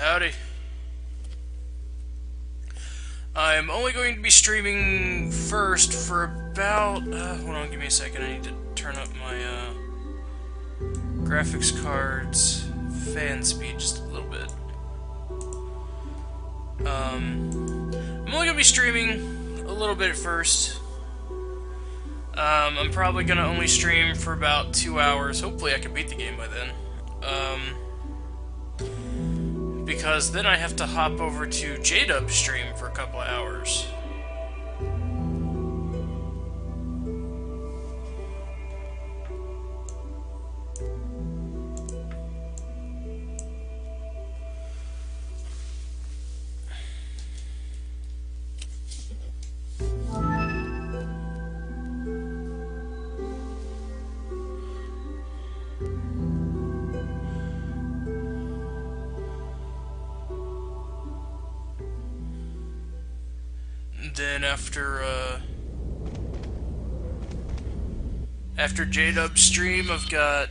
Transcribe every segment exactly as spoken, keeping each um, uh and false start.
Howdy. I'm only going to be streaming first for about... Uh, hold on, give me a second. I need to turn up my uh, graphics card's fan speed just a little bit. Um, I'm only going to be streaming a little bit at first. Um, I'm probably going to only stream for about two hours. Hopefully I can beat the game by then. Um... Because then I have to hop over to J-Dub's stream for a couple of hours. Then after, uh... After J-Dub's stream, I've got...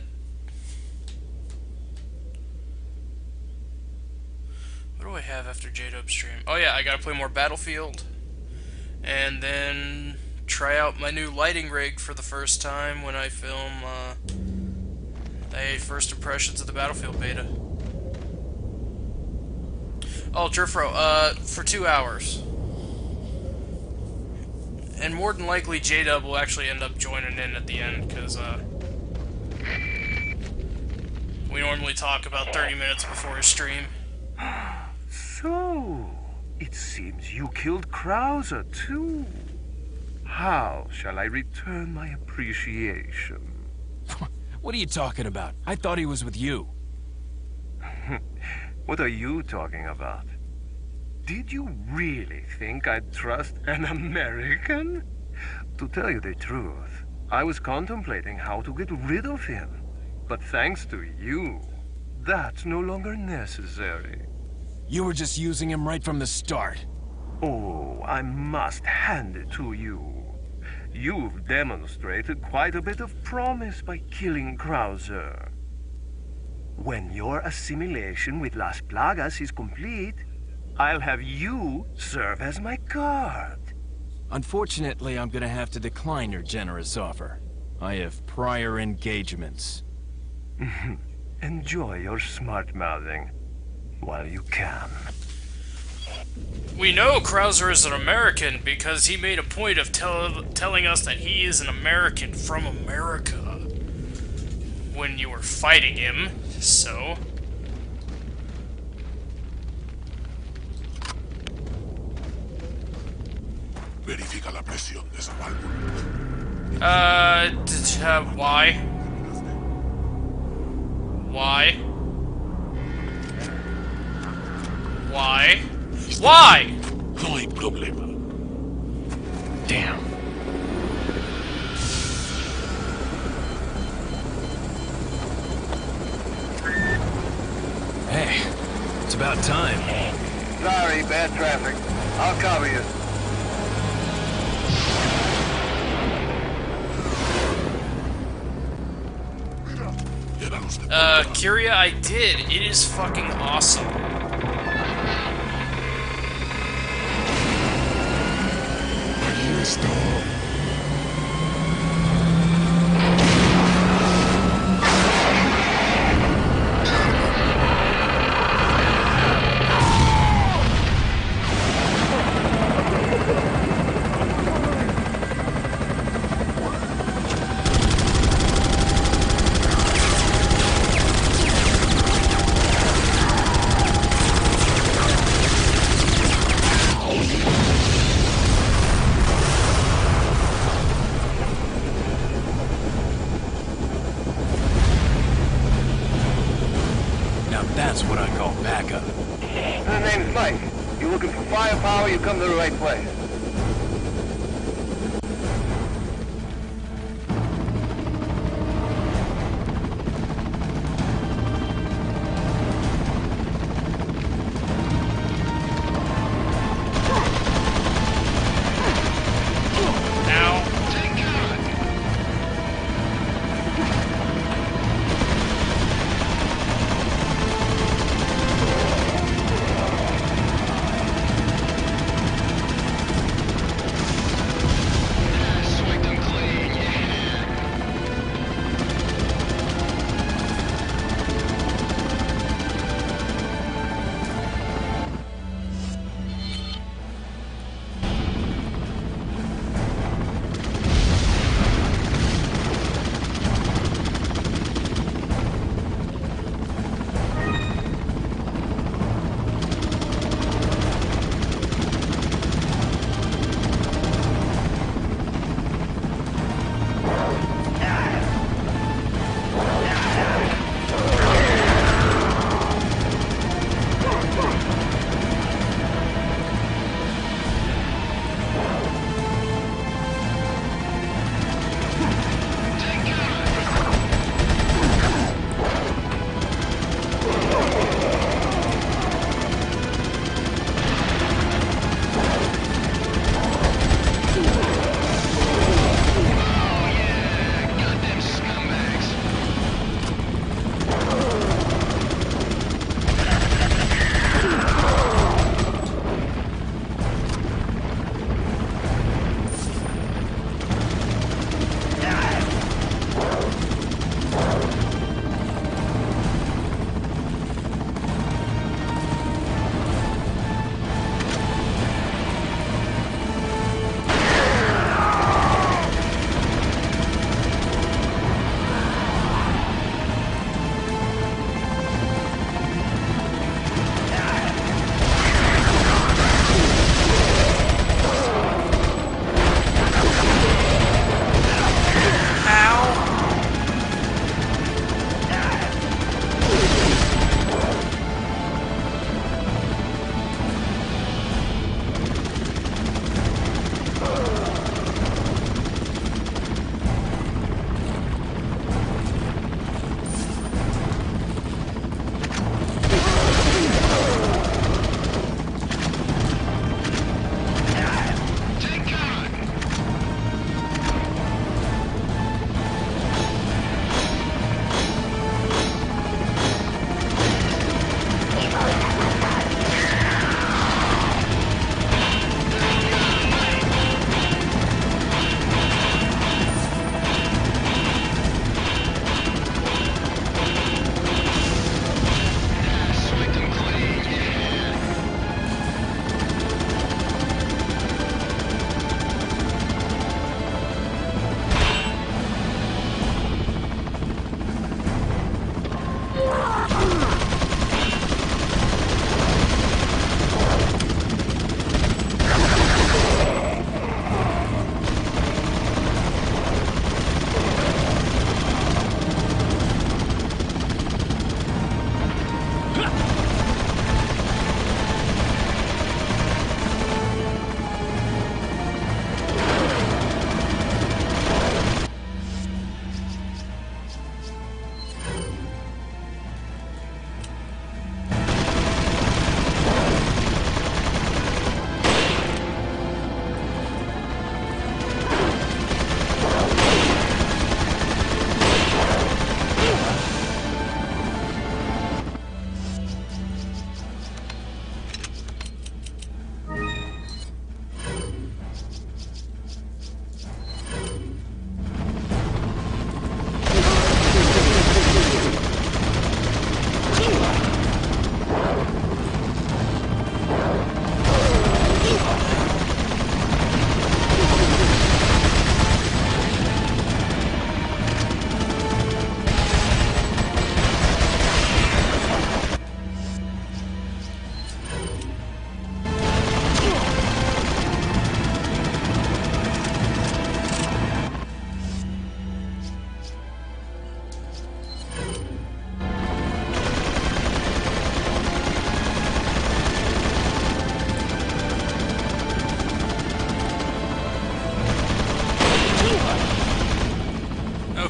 What do I have after J-Dub's stream? Oh yeah, I gotta play more Battlefield. And then try out my new lighting rig for the first time when I film, uh... the first impressions of the Battlefield beta. Oh, Turfro, uh, for two hours. And more than likely, J-Dub will actually end up joining in at the end, because, uh... we normally talk about thirty minutes before his stream. So, it seems you killed Krauser, too. How shall I return my appreciation? What are you talking about? I thought he was with you. What are you talking about? Did you really think I'd trust an American? To tell you the truth, I was contemplating how to get rid of him. But thanks to you, that's no longer necessary. You were just using him right from the start. Oh, I must hand it to you. You've demonstrated quite a bit of promise by killing Krauser. When your assimilation with Las Plagas is complete, I'll have you serve as my guard. Unfortunately, I'm gonna have to decline your generous offer. I have prior engagements. Enjoy your smart-mouthing while you can. We know Krauser is an American because he made a point of tell telling us that he is an American from America when you were fighting him, so... Verifica la presión de esa válvula. Uh, d uh, why? Why? Why? Why? No hay problema. Damn. Hey, it's about time. Sorry, bad traffic. I'll cover you. Uh, Kyria, I did. It is fucking awesome. Allí está. That's what I call backup. The name's Mike. You looking for firepower, you come to the right place.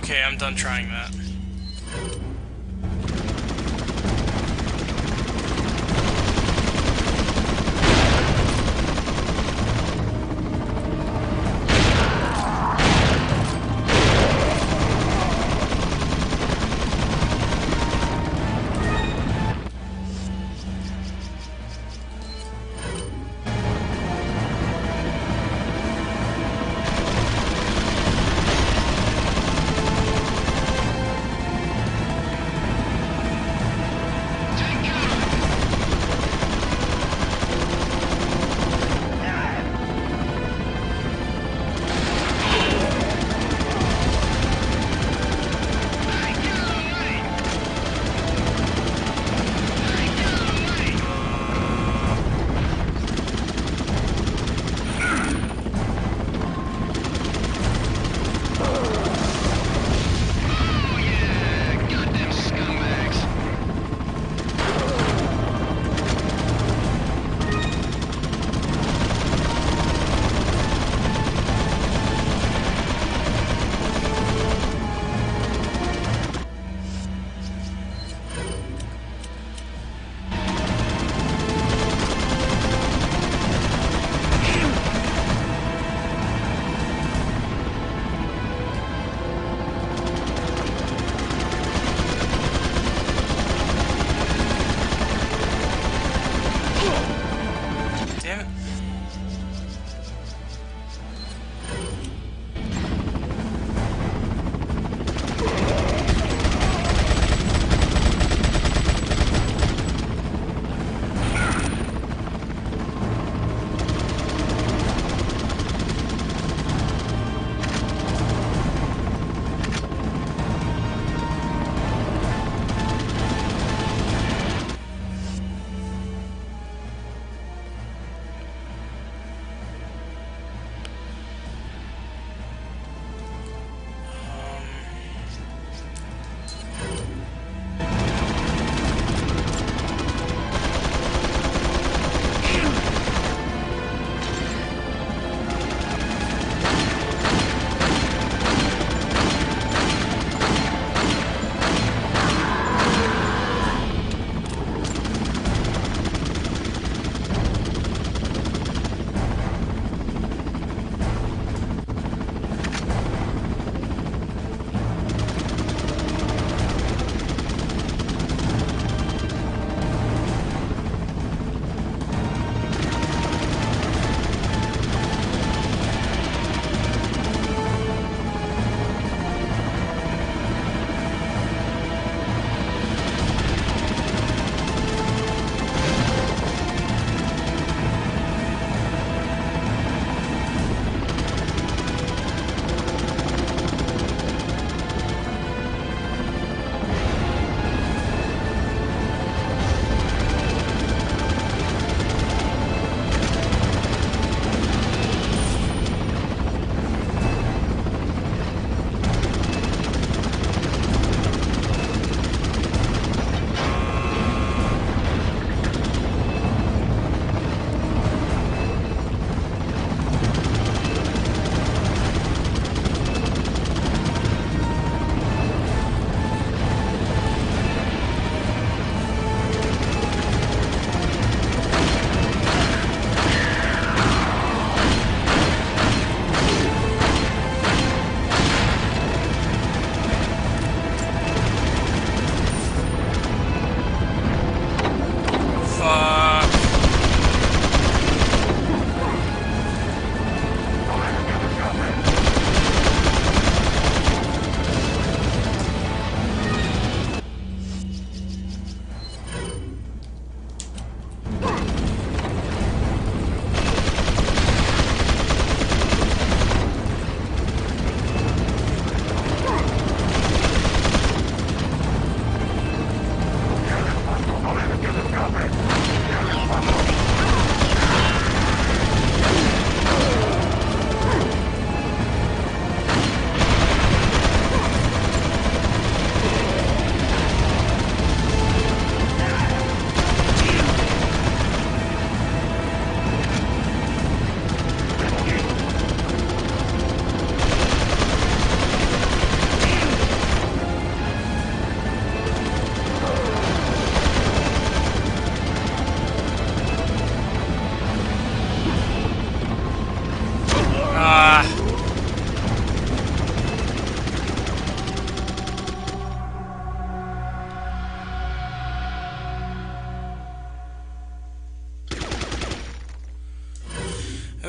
Okay, I'm done trying that.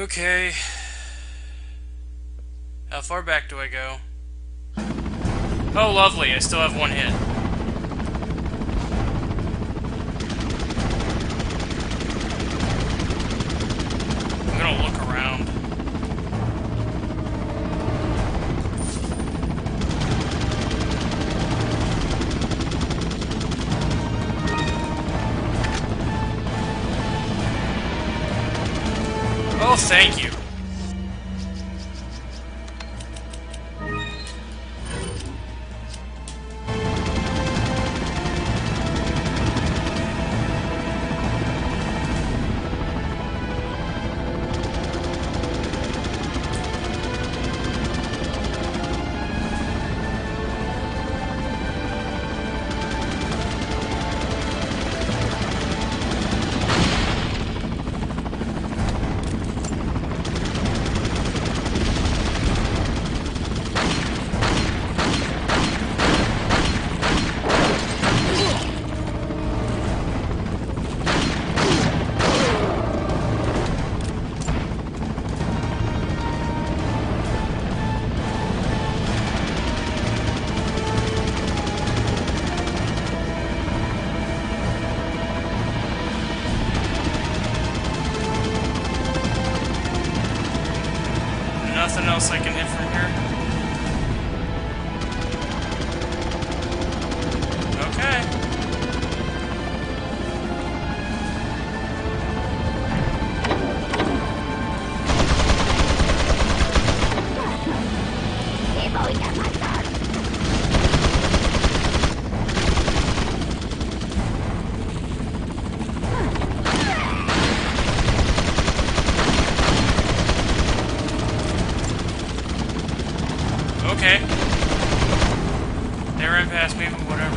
Okay. How far back do I go? Oh, lovely. I still have one hit. I'm gonna look around. Oh, thank you. Nothing else I can hit from here? Okay. Okay. They ran past me, but whatever.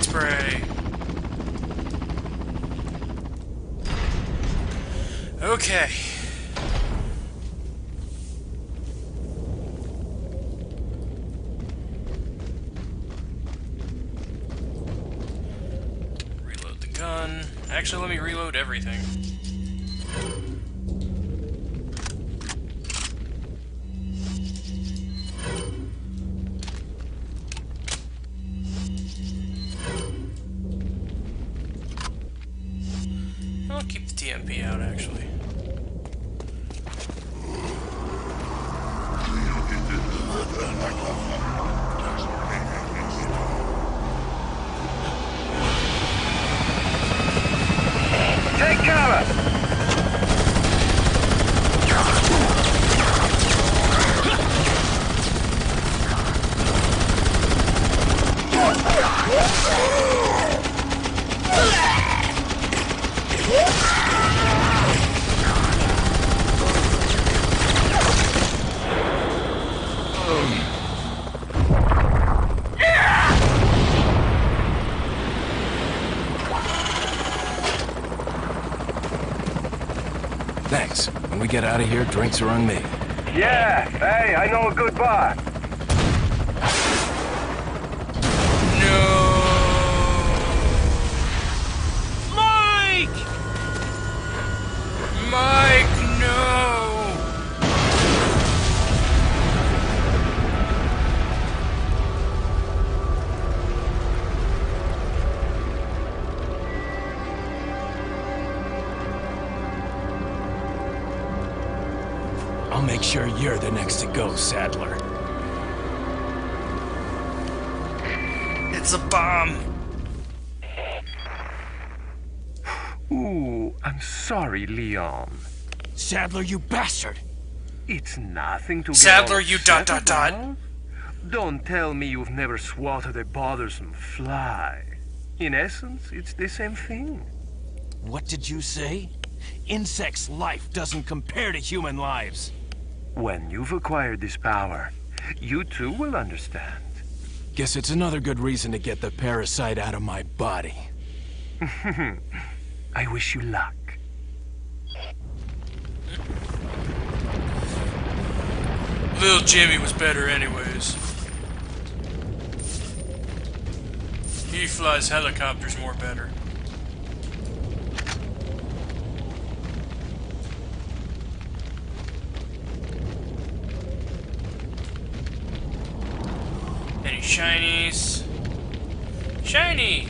spray. Okay. Reload the gun. Actually, let me reload everything. I'll keep the T M P out, actually. Take cover! Thanks. When we get out of here, drinks are on me. Yeah, hey, I know a good bar. No! Mike! Mike, no! I'll make sure you're the next to go, Saddler. It's a bomb! Ooh, I'm sorry, Leon. Saddler, you bastard! It's nothing to get Saddler, all you dot upset dot dot. about. Don't tell me you've never swatted a bothersome fly. In essence, it's the same thing. What did you say? Insects' life doesn't compare to human lives. When you've acquired this power, you too will understand. Guess it's another good reason to get the parasite out of my body. I wish you luck. Little Jimmy was better anyways. He flies helicopters more better. Any shinies? Shiny!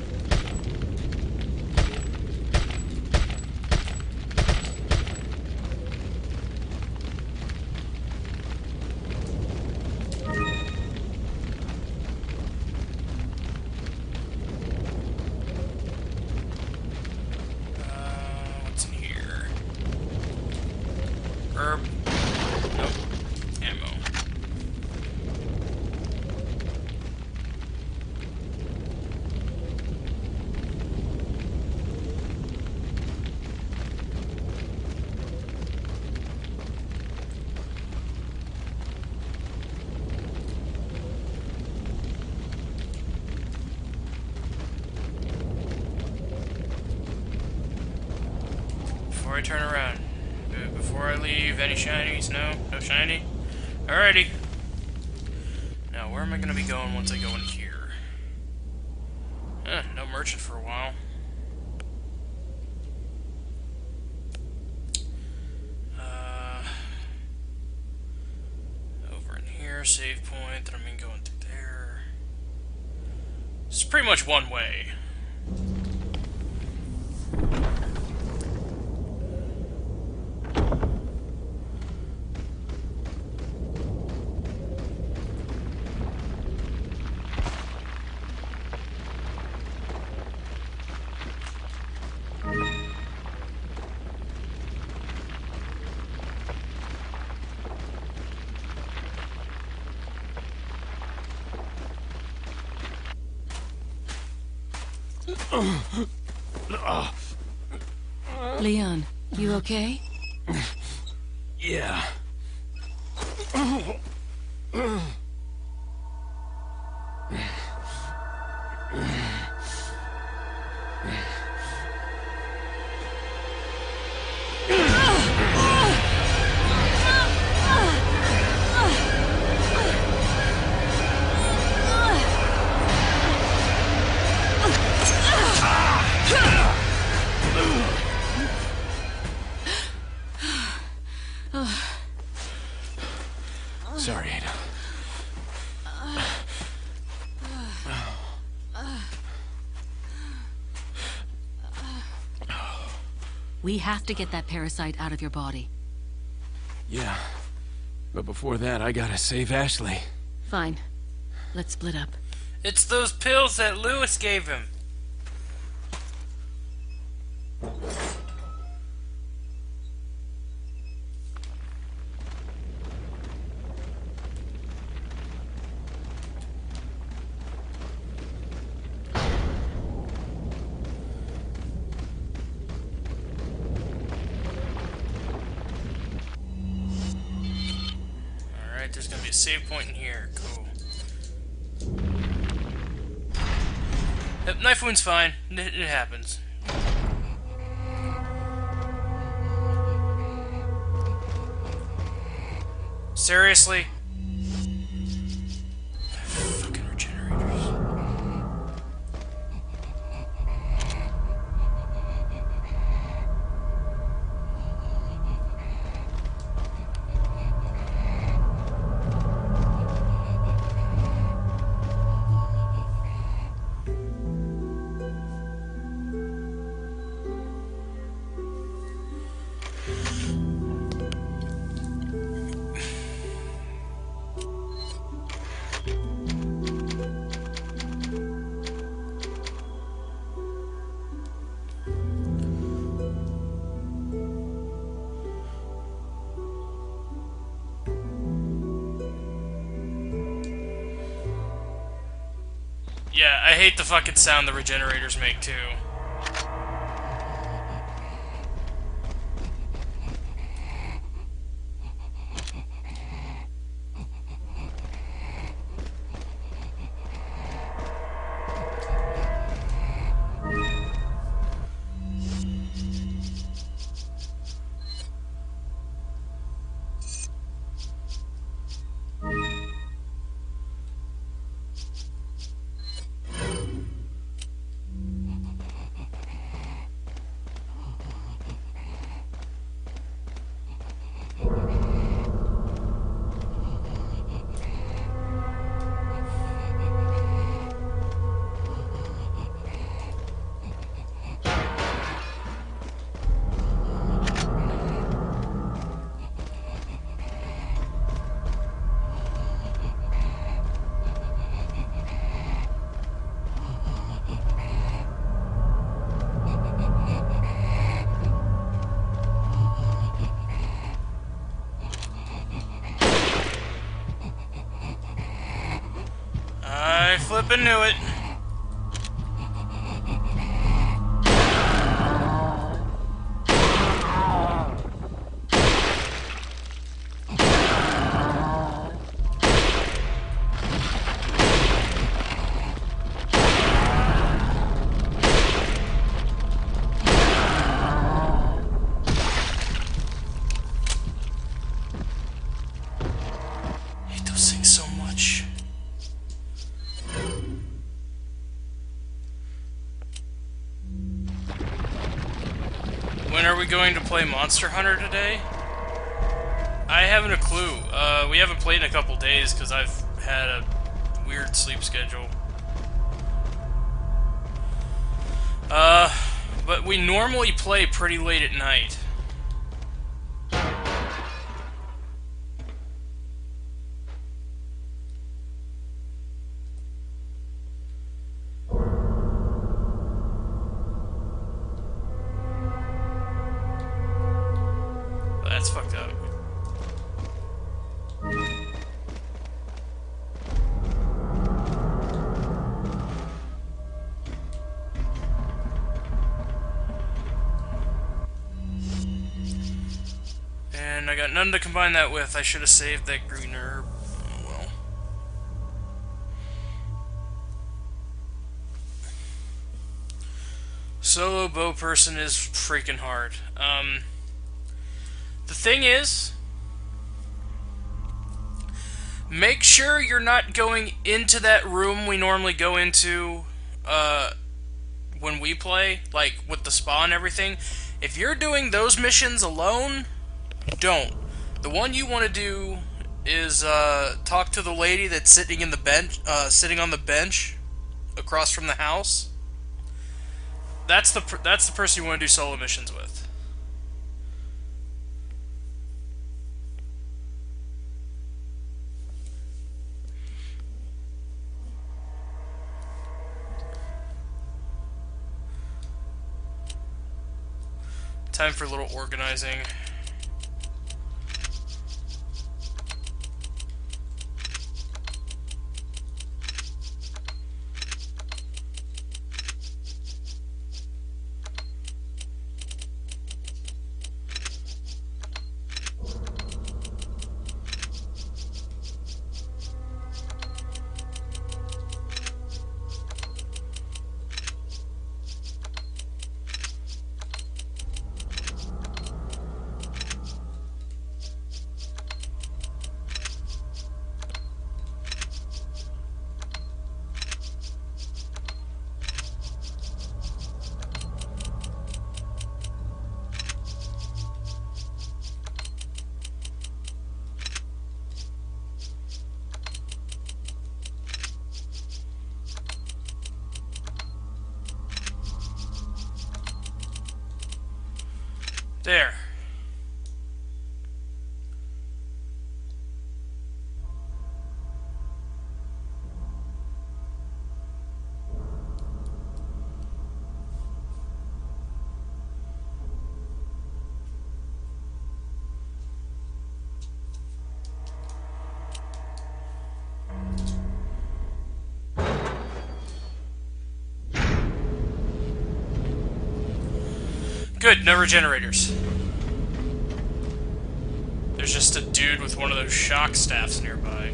Herb. Nope. Ammo. Before I turn around. Before I leave, any shinies? No? No shiny? Alrighty. Now, where am I gonna be going once I go in here? Eh, no merchant for a while. Uh, over in here, save point, then I'm gonna go into there. It's pretty much one way. Leon, you okay? Yeah. We have to get that parasite out of your body. Yeah. But before that, I gotta save Ashley. Fine. Let's split up. It's those pills that Lewis gave him. Alright, there's gonna be a save point in here. Cool. Yep, knife wound's fine. It, it happens. Seriously? Fucking regenerators. Yeah, I hate the fucking sound the regenerators make, too. I flippin' knew it. I hate those things so much. When are we going to play Monster Hunter today? I haven't a clue. Uh, we haven't played in a couple days because I've had a weird sleep schedule. Uh, but we normally play pretty late at night. That's fucked up. And I got none to combine that with. I should have saved that green herb. Oh well. Solo bow person is freaking hard. Um... The thing is, make sure you're not going into that room we normally go into uh, when we play, like with the spa and everything. If you're doing those missions alone, don't. The one you want to do is uh, talk to the lady that's sitting in the bench, uh, sitting on the bench across from the house. That's the per that's the person you want to do solo missions with. Time for a little organizing. There. Good, no regenerators. There's just a dude with one of those shock staffs nearby.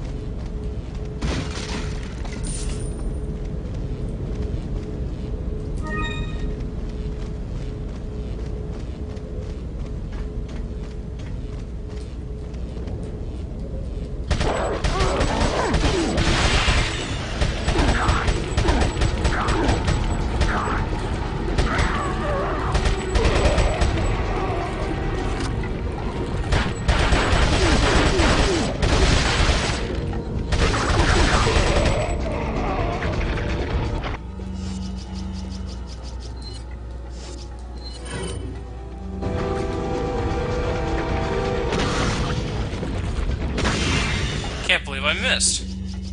Can't believe I missed.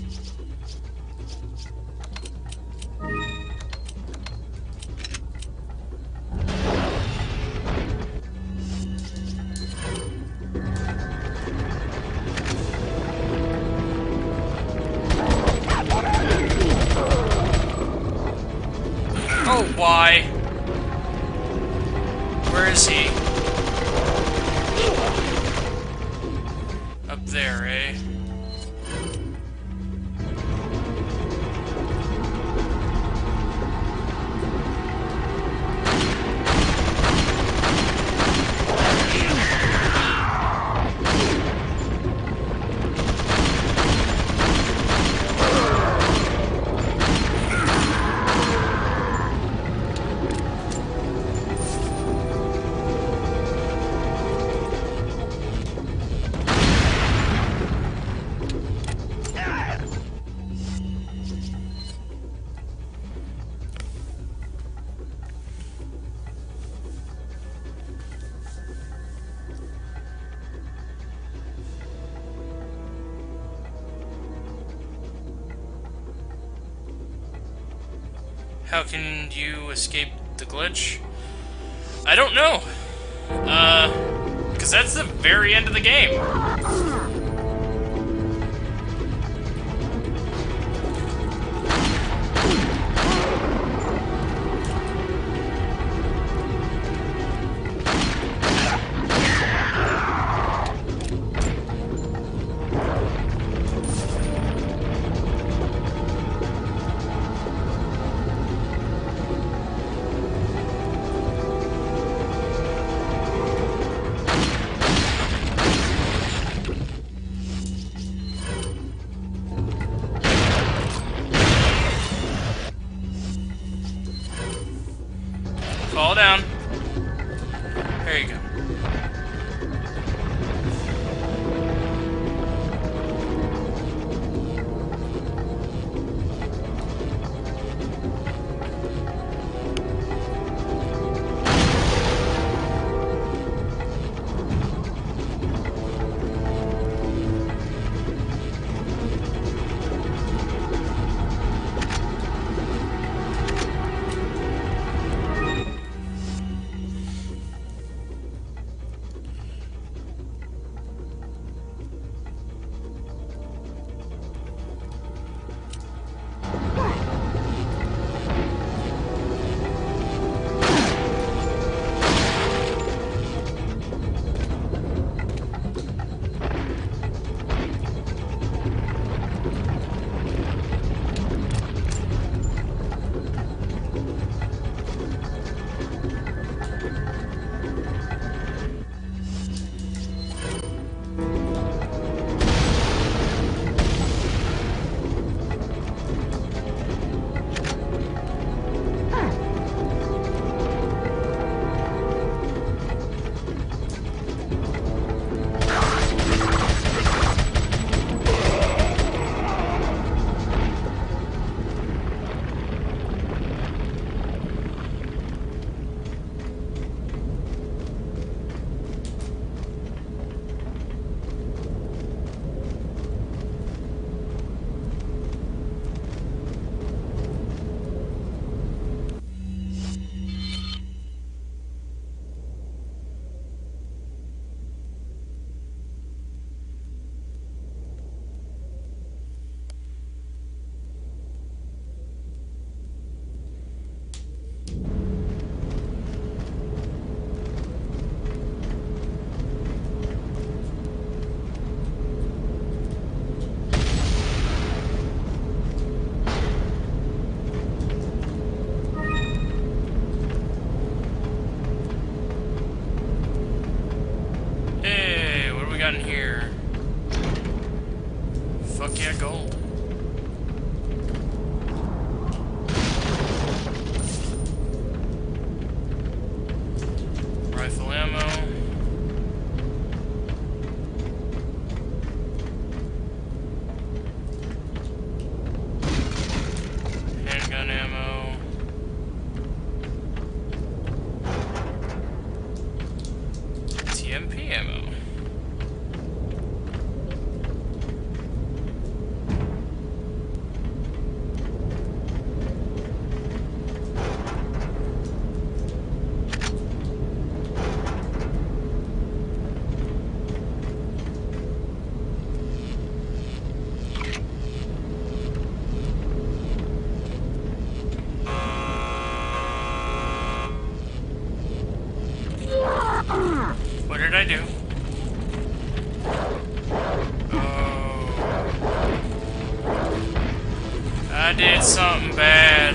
Oh, why? Where is he? Up there, eh? How can you escape the glitch? I don't know. Uh, because that's the very end of the game. Fall down. There you go. rifle ammo. Handgun ammo. T M P ammo. What did I do? Oh. I did something bad.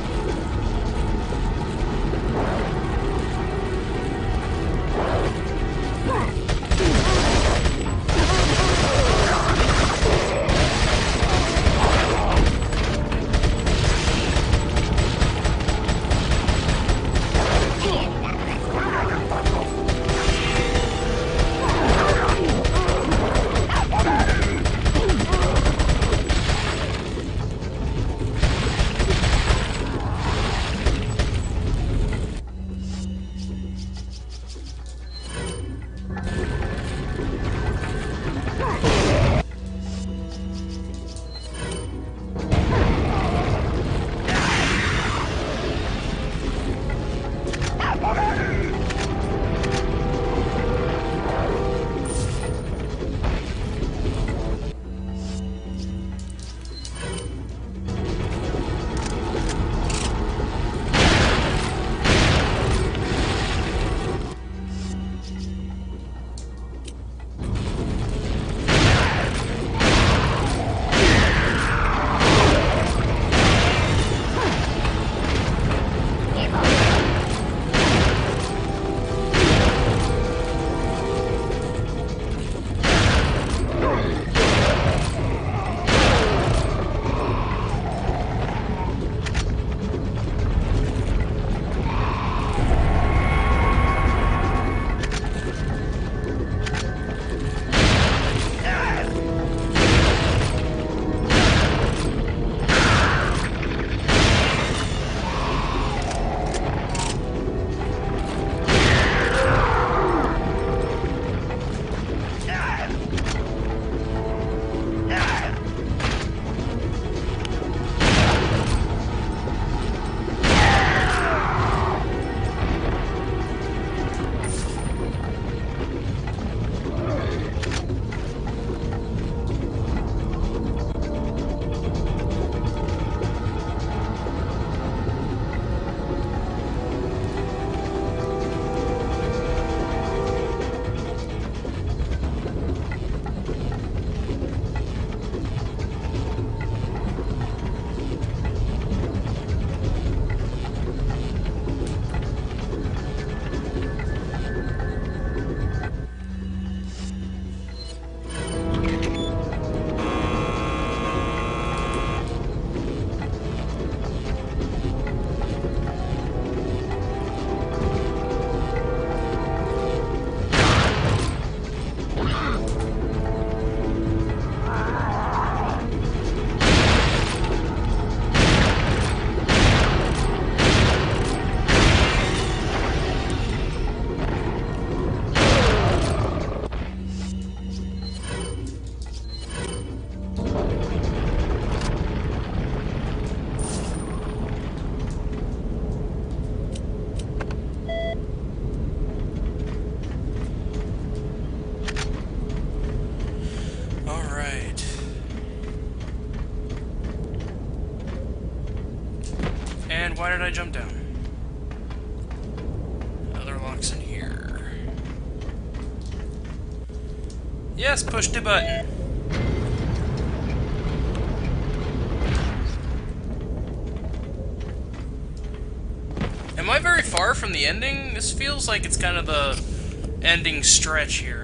Why did I jump down? Other locks in here. Yes, push the button. Am I very far from the ending? This feels like it's kind of the ending stretch here.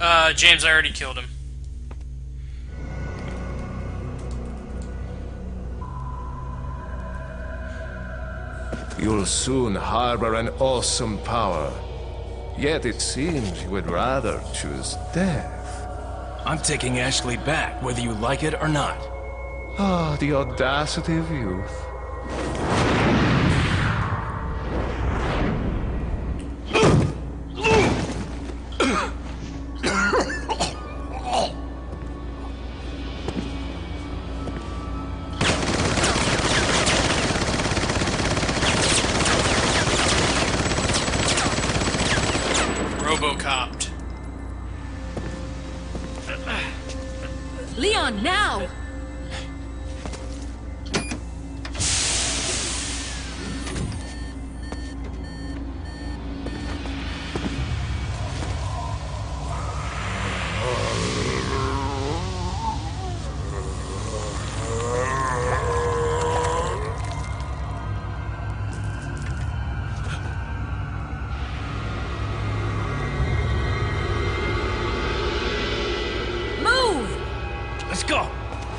Uh, James, I already killed him. You'll soon harbor an awesome power. Yet it seems you would rather choose death. I'm taking Ashley back, whether you like it or not. Ah, the audacity of youth. Robocopped. Leon, now! Let's go!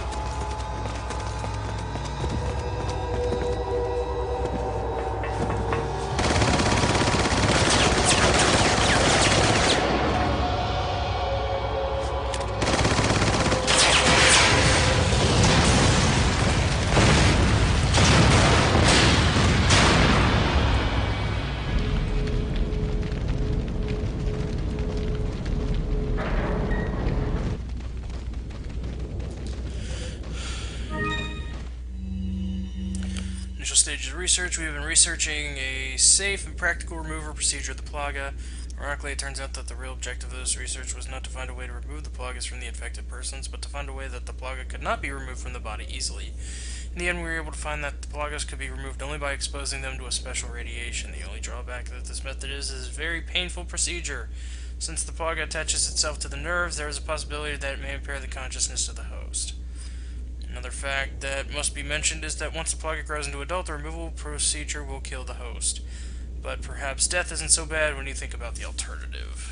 Initial stages of research. We have been researching a safe and practical removal procedure of the Plaga. Ironically, it turns out that the real objective of this research was not to find a way to remove the Plagas from the infected persons, but to find a way that the Plaga could not be removed from the body easily. In the end, we were able to find that the Plagas could be removed only by exposing them to a special radiation. The only drawback that this method is is a very painful procedure. Since the Plaga attaches itself to the nerves, there is a possibility that it may impair the consciousness of the host. Another fact that must be mentioned is that once the Plaga grows into adult, the removal procedure will kill the host. But perhaps death isn't so bad when you think about the alternative.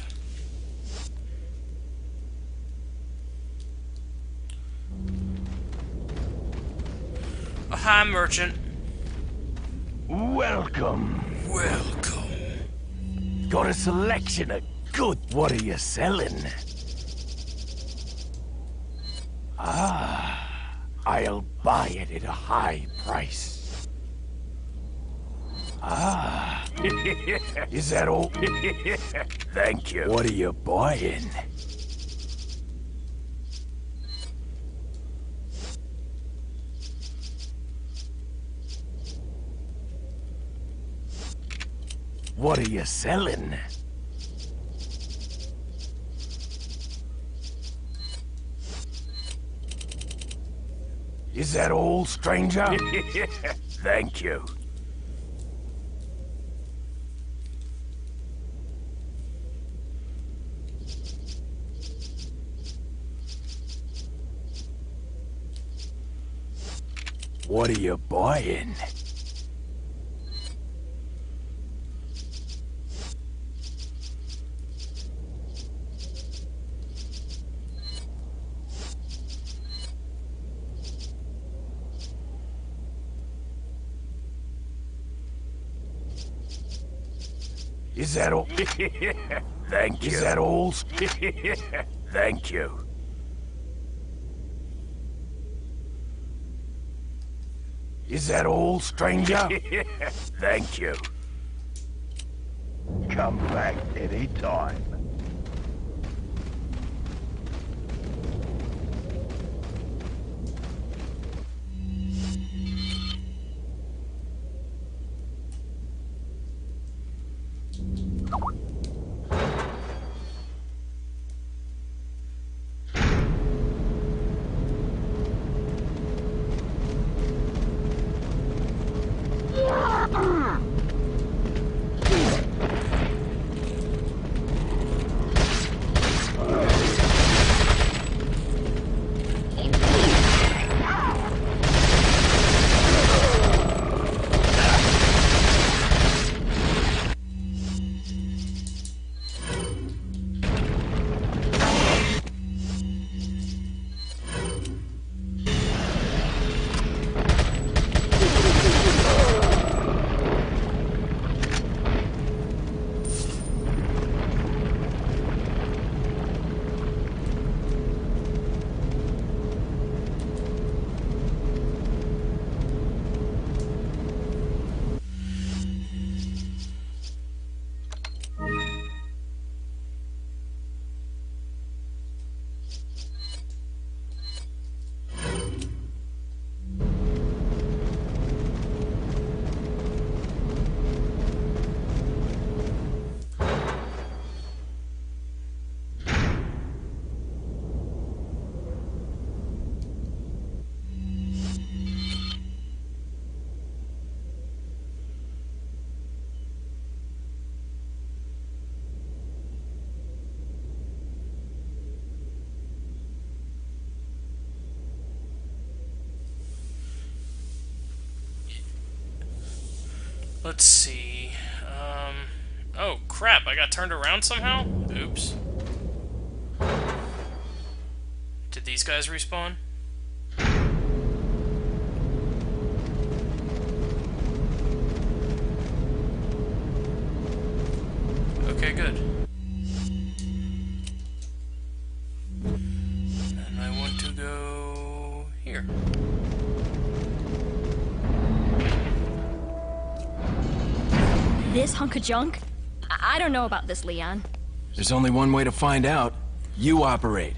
A hi, merchant. Welcome. Welcome. Got a selection of good. What are you selling? Ah, I'll buy it at a high price. Ah, is that all? Thank you. What are you buying? What are you selling? Is that all, stranger? Thank you. What are you buying? Is that all? Thank you. Is that all? Thank you. Is that all, stranger? Thank you. Come back any time. Let's see. Um, oh, crap. I got turned around somehow? Oops. Did these guys respawn? Okay, good. And I want to go here. This hunk of junk? I, I don't know about this, Leon. There's only one way to find out. You operate.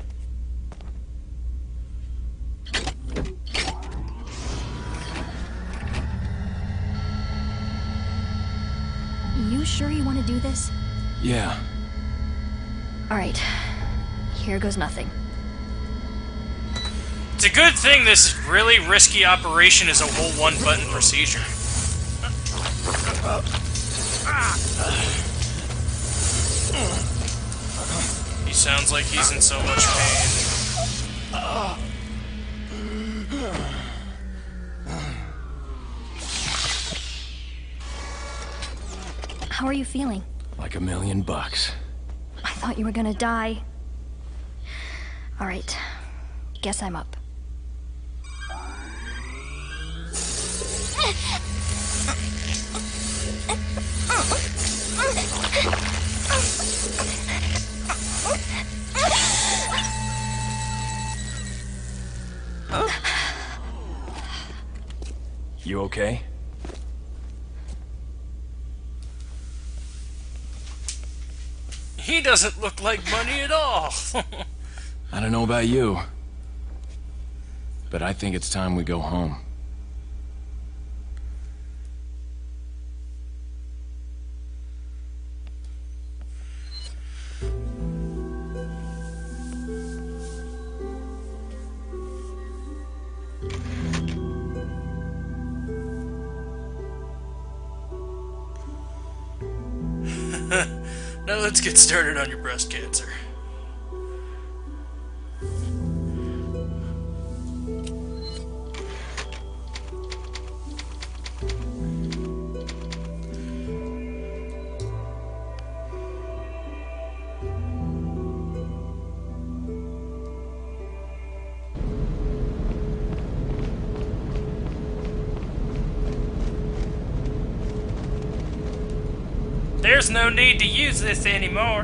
You sure you want to do this? Yeah. Alright. Here goes nothing. It's a good thing this really risky operation is a whole one-button procedure. He sounds like he's in so much pain. How are you feeling? Like a million bucks. I thought you were gonna die. Alright. Guess I'm up. You okay? He doesn't look like money at all. I don't know about you, but I think it's time we go home. Now let's get started on your breast cancer. There's no need to use this anymore.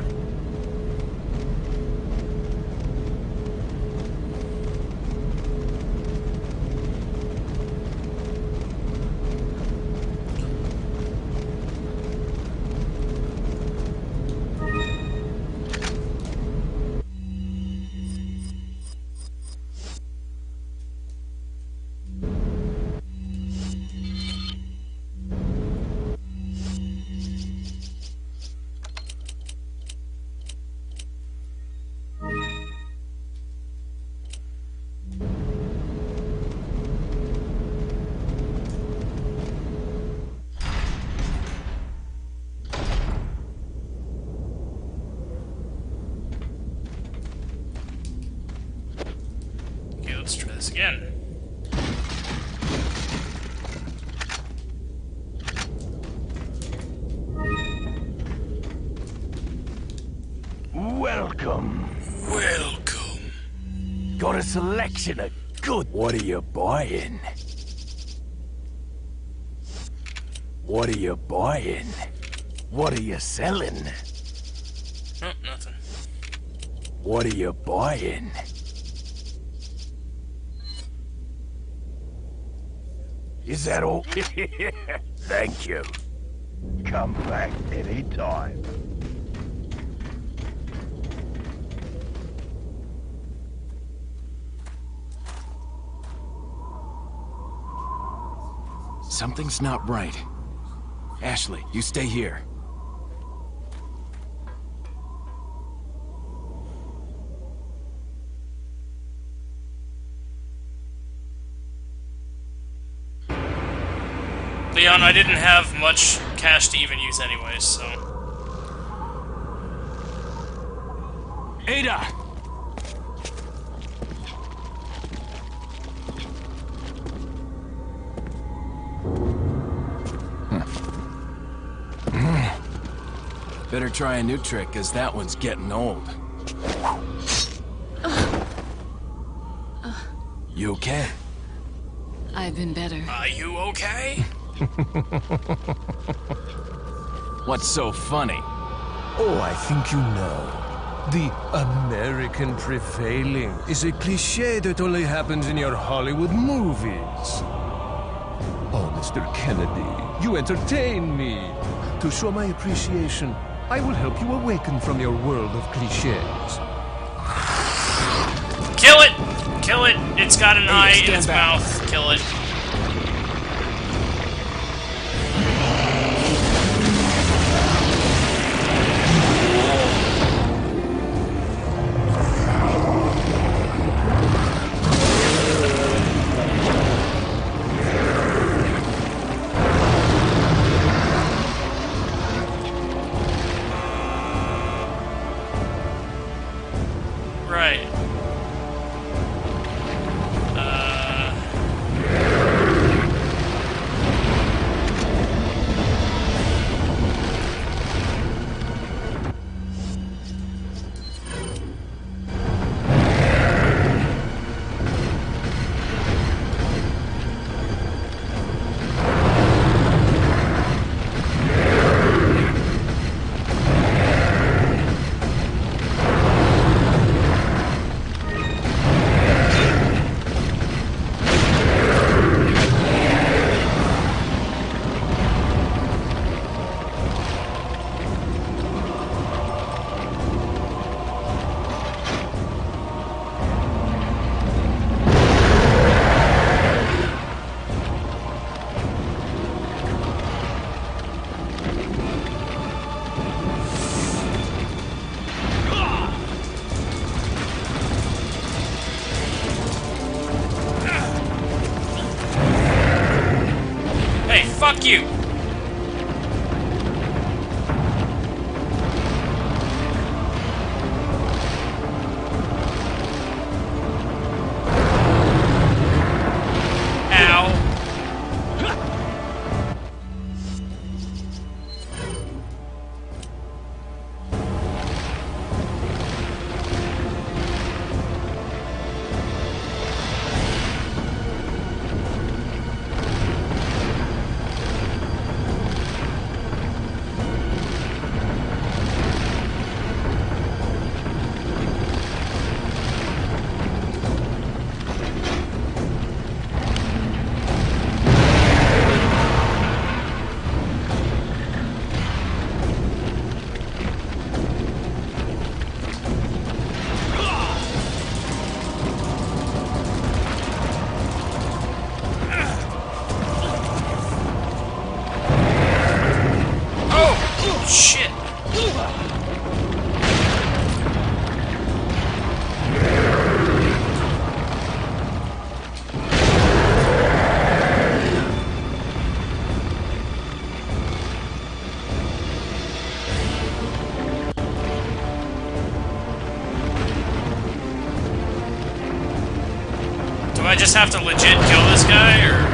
Let's try this again. Welcome. Welcome. Got a selection of good. What are you buying? What are you buying? What are you selling? Oh, nothing. What are you buying? Is that all? Thank you. Come back anytime. Something's not right. Ashley, you stay here. Leon, I didn't have much cash to even use anyways, so... Ada! Huh. Better try a new trick, cause that one's getting old. You okay? I've been better. Are you okay? What's so funny? Oh, I think you know. The American prevailing is a cliché that only happens in your Hollywood movies. Oh, Mister Kennedy, you entertain me. To show my appreciation, I will help you awaken from your world of clichés. Kill it! Kill it! It's got an eye in stand its back. mouth. Kill it. Right. Uh... Hey, fuck you! Ow. Oh, shit. Do I just have to legit kill this guy, or...?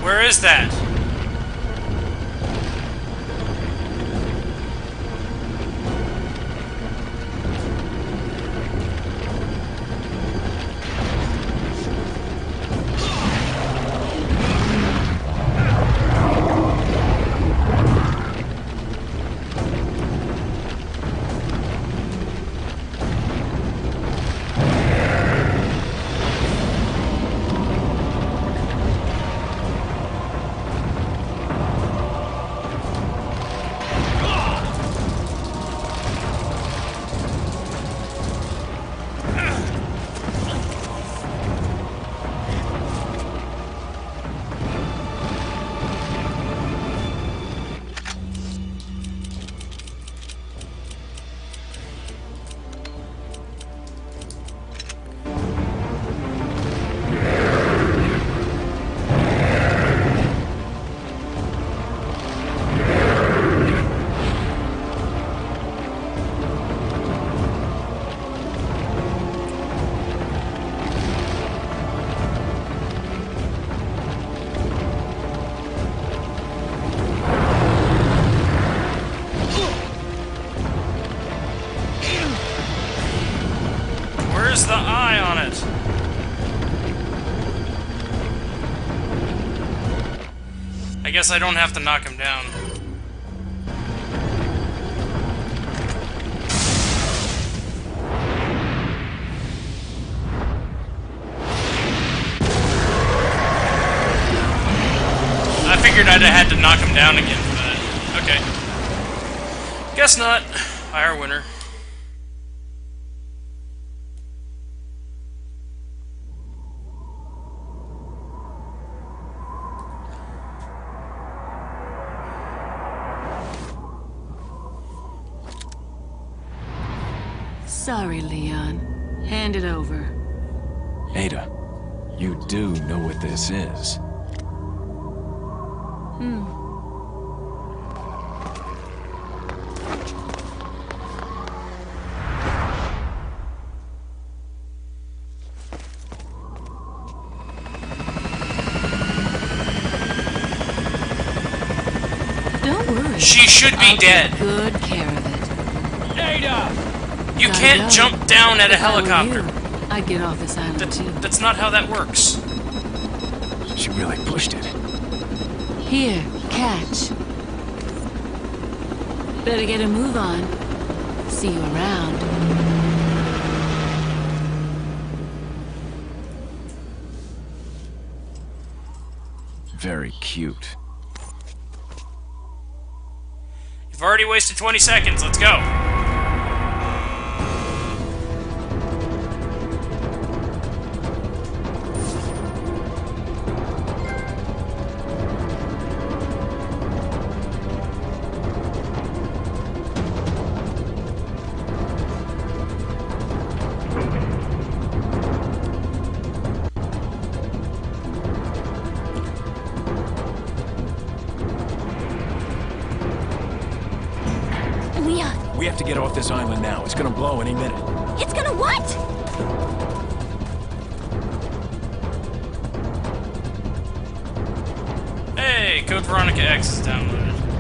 Where is that? Where's the eye on it? I guess I don't have to knock him down. I figured I'd have had to knock him down again for that. Okay. Guess not. Fire winner. Sorry, Leon. Hand it over. Ada, you do know what this is. Hmm. Don't worry. She should be I'll dead. take good care of it. Ada! You Gotta can't go. jump down at a If I were helicopter. you, I'd get off this island That, too. that's not how that works. She really pushed it. Here, catch. Better get a move on. See you around. Very cute. You've already wasted twenty seconds. Let's go. Leon, We have to get off this island now. It's gonna blow any minute. it's gonna what? Hey, Code Veronica X is downloaded.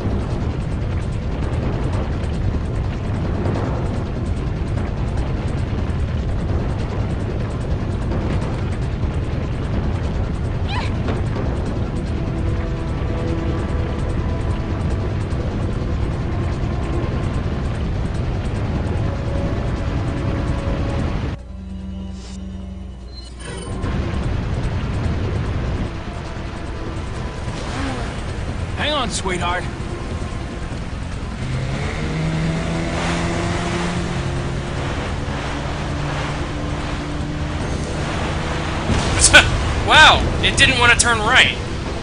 Hang on, sweetheart. Wow, it didn't want to turn right.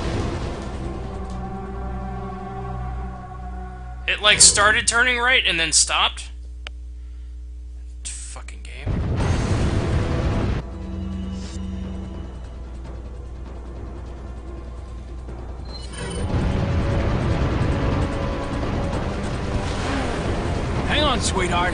It like started turning right and then stopped. Fucking game. Hang on, sweetheart.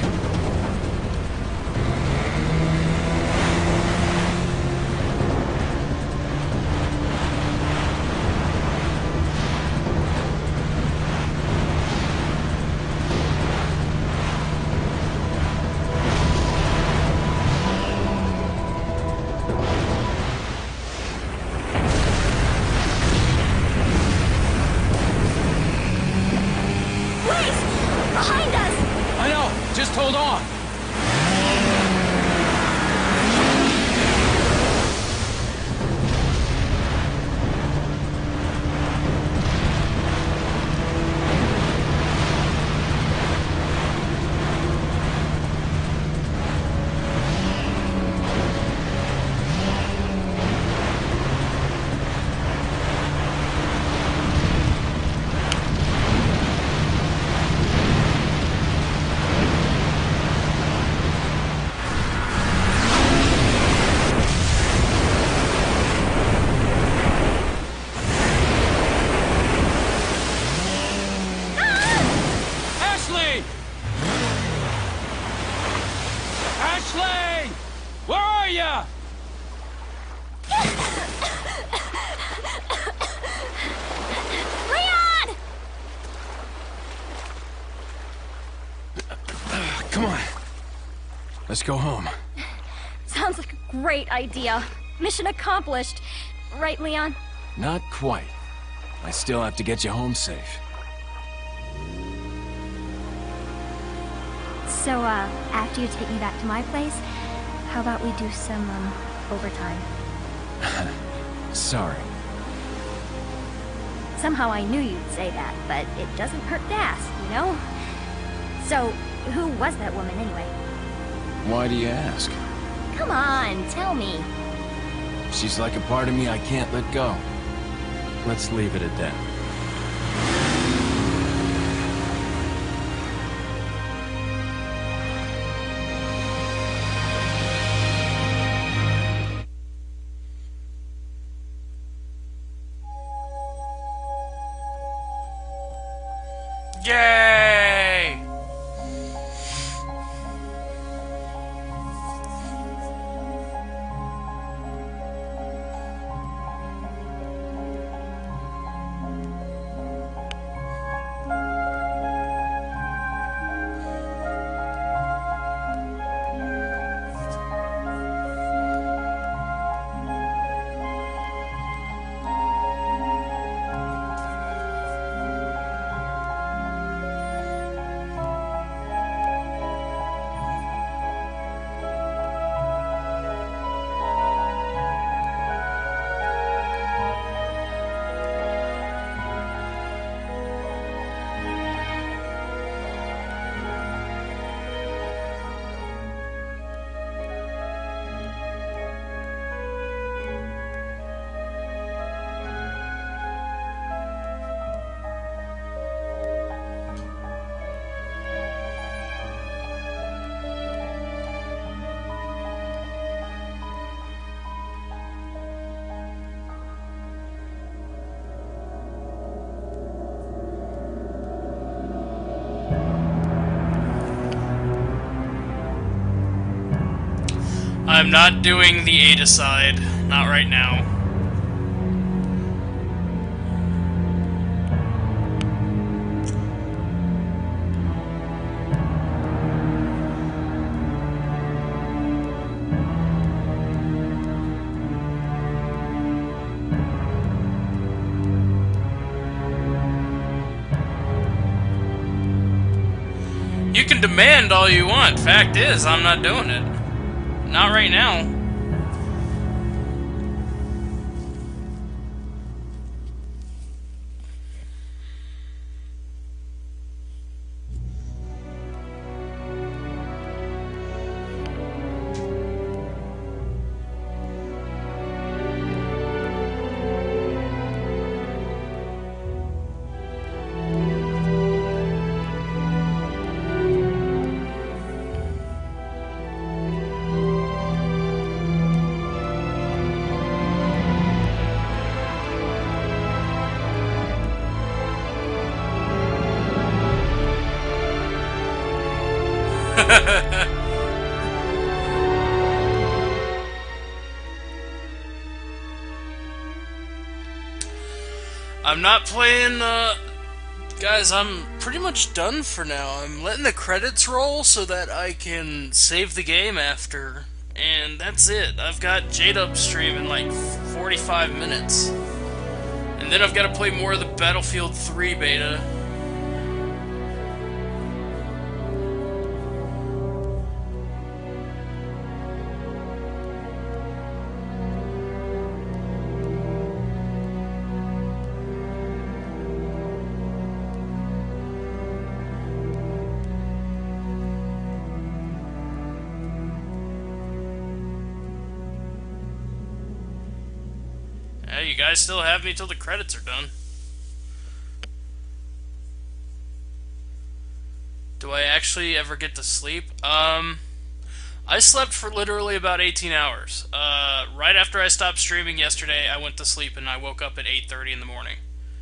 Let's go home. Sounds like a great idea. Mission accomplished. Right, Leon? Not quite. I still have to get you home safe. So, uh, after you take me back to my place, how about we do some, um, overtime? Sorry. Somehow I knew you'd say that, but it doesn't hurt to ask, you know? So, who was that woman anyway? Why do you ask? Come on, tell me. She's like a part of me I can't let go. Let's leave it at that. Yay! I'm not doing the Ada side. Not right now. You can demand all you want. Fact is, I'm not doing it. Not right now. I'm not playing, uh... Guys, I'm pretty much done for now. I'm letting the credits roll so that I can save the game after. And that's it. I've got J-Dub stream in like forty-five minutes. And then I've got to play more of the Battlefield three beta. You guys still have me till the credits are done. Do I actually ever get to sleep? Um, I slept for literally about eighteen hours. Uh, right after I stopped streaming yesterday, I went to sleep and I woke up at eight thirty in the morning.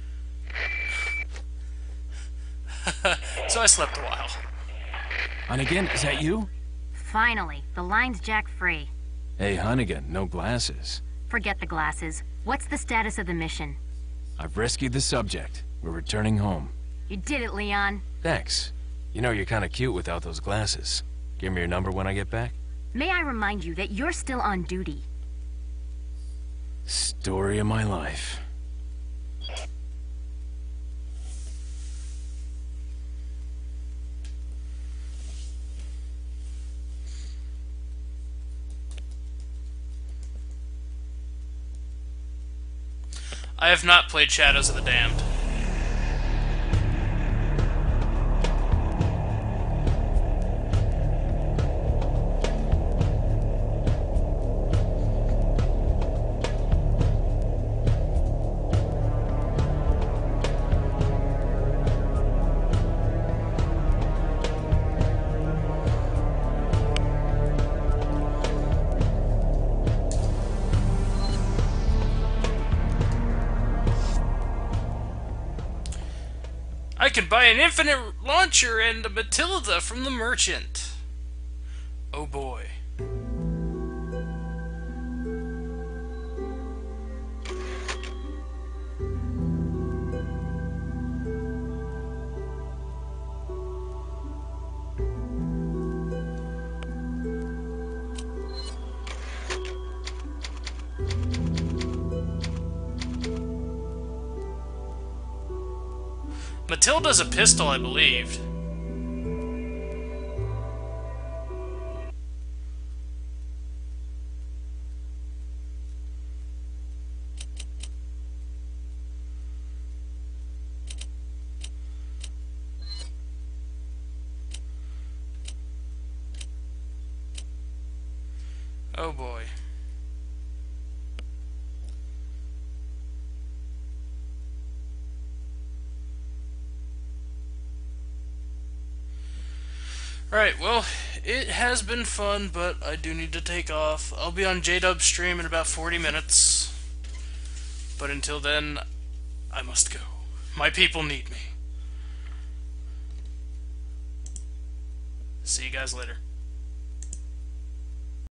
So I slept a while. Hunnigan, is that you? Finally, the line's jack free. Hey, Hunnigan, no glasses. Forget the glasses. What's the status of the mission? I've rescued the subject. We're returning home. You did it, Leon. Thanks. You know, you're kinda cute without those glasses. Give me your number when I get back? May I remind you that you're still on duty? Story of my life. I have not played Shadows of the Damned. I can buy an infinite launcher and a Matilda from the merchant. Oh boy. Matilda's a pistol, I believed. Oh boy. Alright, well, it has been fun, but I do need to take off. I'll be on J-Dub's stream in about forty minutes. But until then, I must go. My people need me. See you guys later.